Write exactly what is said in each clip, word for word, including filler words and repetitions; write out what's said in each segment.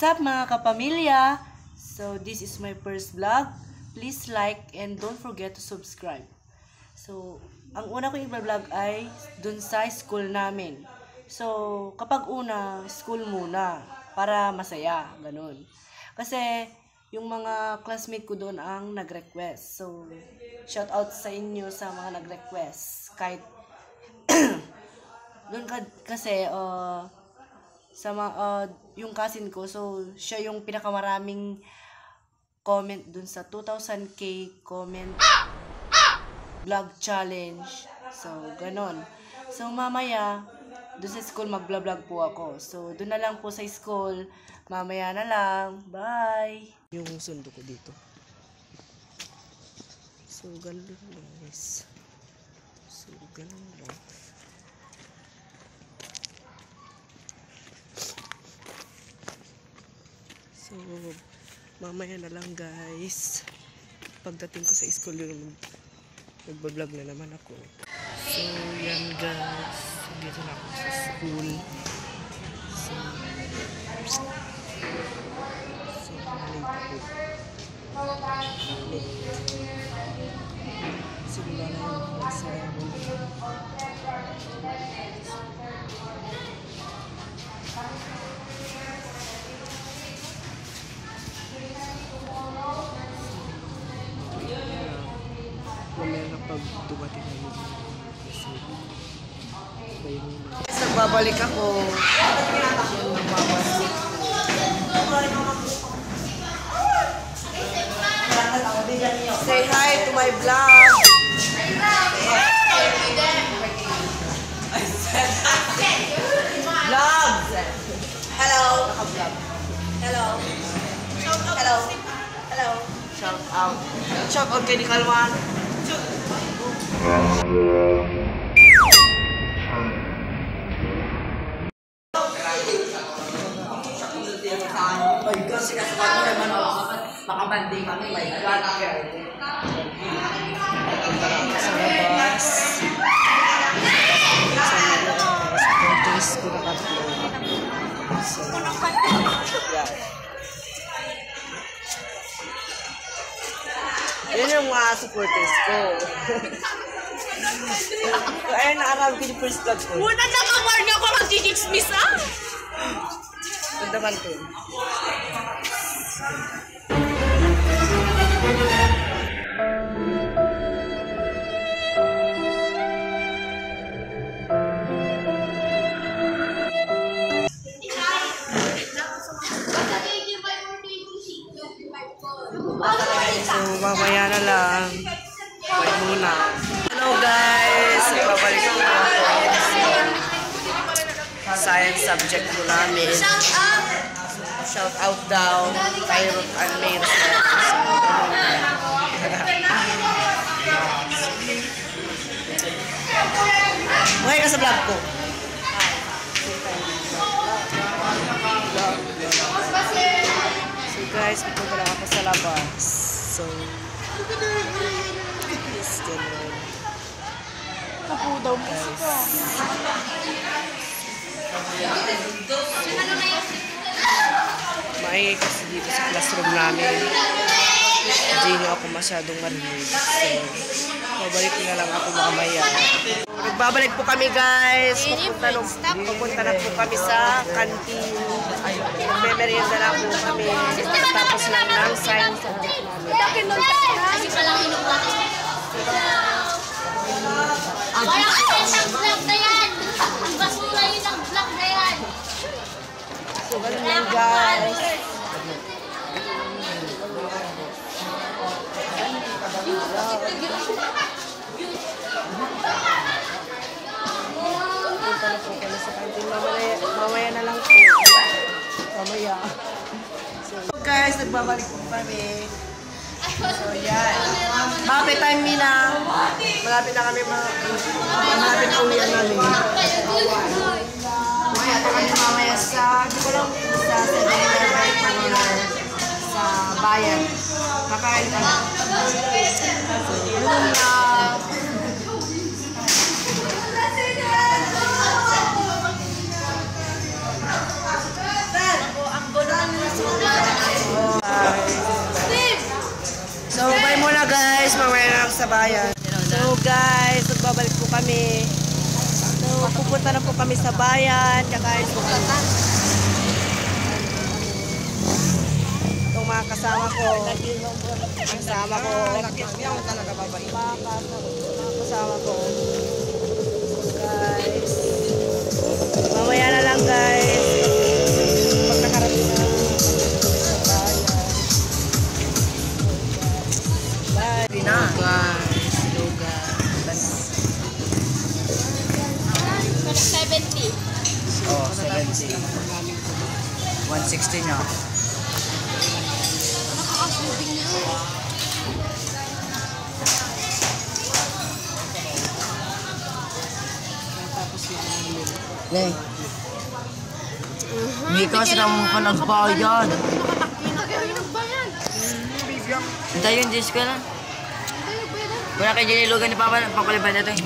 up mga kapamilya? So this is my first vlog. Please like and don't forget to subscribe. So ang una kong i-vlog ay dun sa school namin. So kapag una, school muna para masaya, ganun. Kasi yung mga classmate ko doon ang nag-request. So shout out sa inyo sa mga nag-request. Kahit doon ka, kasi uh, sa uh, yung cousin ko, so siya yung pinakamaraming comment dun sa two thousand K comment vlog challenge. So ganon. So mamaya dun sa school mag-vlog po ako. So dun na lang po sa school. Mamaya na lang. Bye. Yung sundo ko dito. So ganon lang guys. So ganon lang. So, mamaya na lang guys. Pagdating ko sa school, nagbablog na naman ako. So, yan guys. Dito na ako sa school. So, so malate ako. Late. Simula na yung sa mamaya na pag dumating na yun. Kasi nagbabalik ako. Say hi to my vlog. Vlog. Hello. Hello. Hello. Hello. Shout out. Shout out kay Nikalwan. Ay, kasi kasabat mo naman makabanding kami, may God. Sa labas. Sa photos ko na katulong. So, yeah. Yan yung mga supporters ko. Ayun, nakarami ko yung first vlog ko. Muna na kamar niyo ako mag-jijixmis, ah! Ganda man to. So, mamaya na lang. Bye muna. Hello guys! Babalik ko ako. Science subject ko namin. Shout out daw kay Ruth and Mayros na. Okay ka sa vlog ko. So guys, pupunta lang ako sa labas. So, yes, ganun. Kapu daw mo siya. Maingay kasi dito sa classroom namin. Hindi nyo ako masyadong marinig. So, babalik na lang ako mamaya. Nagbabalik po kami guys. Pupunta, no, pupunta na po kami sa canteen. Magme-merienda na po kami. Tapos lang ng science subject namin. Kasi palang inuwa. Parang ang vlog na yan. Ang basura yun ang vlog na yan. So, ganun lang guys. Punta na po kami sa canteen. Mamaya, mamaya na lang po. Mamaya. So guys, nagbabalik po kami. So yan. Malapit time Mina. Malapit na kami mga malapit na uwian namin. Mamaya pa kami mamaya sa di ko lang sa seven eleven sa bayan. Kakain kami. So yun lang. Ang gulo ng sa bayan. So guys, magbabalik po kami. So pupunta na po kami sa bayan. Kakain po kami. Itong mga kasama ko. Kasama ko. Mga kasama ko. Guys. Mamaya na lang guys. Pag nakarating na sa bayan. Bye. Pina. Guys. Hello guys. seventy. Oh, seventy. one sixty niya. Lay. Hindi ka sila mo pa nagbayad. Hintay yun, Diyos ka lang. Wala kayo dinilugan ni Papa, papaliban natin.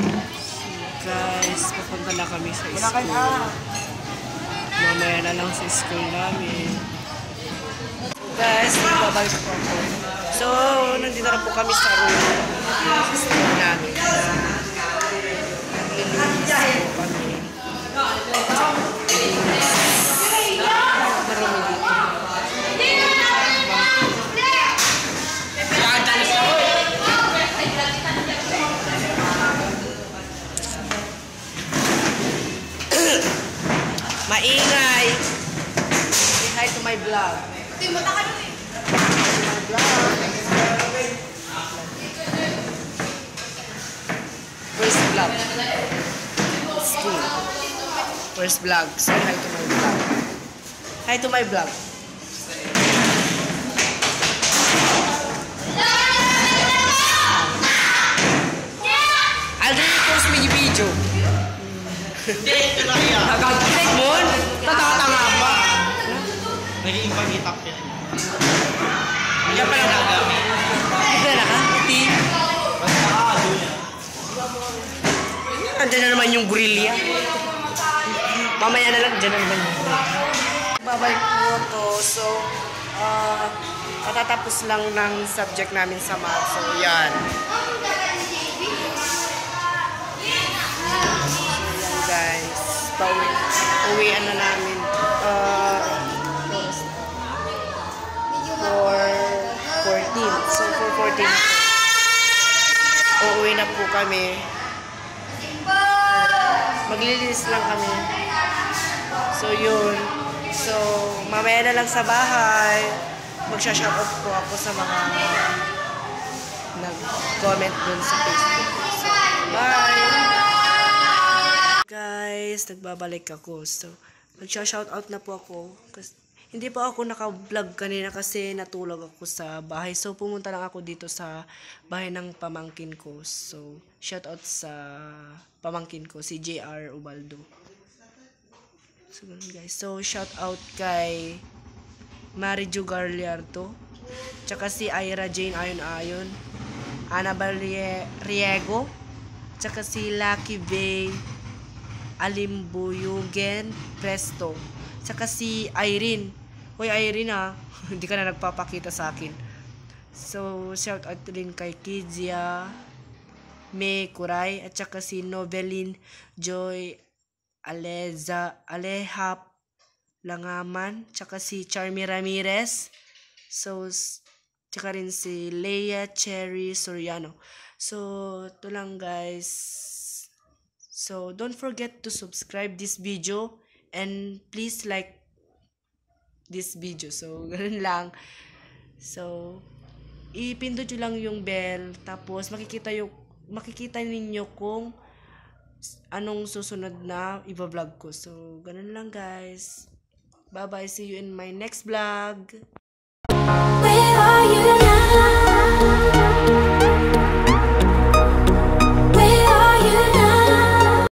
Guys, papunta na kami sa Wala kayo school. na. Mamaya na lang sa school namin. Guys, babalik po ako. So, nandito na po kami sa room. Sa school namin. Naglilinis po kami. Marami dito. Maingay! Say hi to my vlog. To my vlog. First vlog. School. First vlog. Say hi to my vlog. Hi to my vlog. I'll repost me yung video. Hindi, ito na kaya. Nagag-click mo? Tatatanga pa. Naging pag-itap yan. Yan pa lang nagamit. Hindi na ka? Hindi. Basta ka, doon yan. Andiyan na naman yung gorilla. Mamaya na lang, dyan na naman yung gorilla. Babalik po ako. So, uh, matatapos lang ng subject namin sa math. So, yan. Guys, pauwi, uwian na namin uh, for fourteen. So for fourteen uuwi na po kami. Maglilinis lang kami. So yun. So mamaya na lang sa bahay. Magsha-shoutout po ako sa mga nag-comment dun sa Facebook. So, bye! Guys, nagbabalik ako. So, magsha-shoutout na po ako. Kasi, hindi pa ako naka-vlog kanina kasi natulog ako sa bahay. So, pumunta lang ako dito sa bahay ng pamangkin ko. So, shoutout sa pamangkin ko, si J R Ubaldo. So, ganun guys. So, shoutout kay Marijo Garliardo. Tsaka si Ira Jane Ayon Ayon. Annabel Riego. Tsaka si Lucky Bay Alimbuyugen Presto. Saka si Irene. Hoy Irene ha. Hindi ka na nagpapakita sa akin. So, shout out din kay Kizia May Kuray. At saka si Novelin Joy Aleza Alehap Langaman. Tsaka si Charmy Ramirez. So, tsaka rin si Leia Cherry Soriano. So, ito lang guys. So, don't forget to subscribe this video and please like this video. So, ganun lang. So, ipindot nyo lang yung bell tapos makikita yung makikita ninyo kung anong susunod na i-vlog ko. So, ganun lang guys. Bye-bye. See you in my next vlog.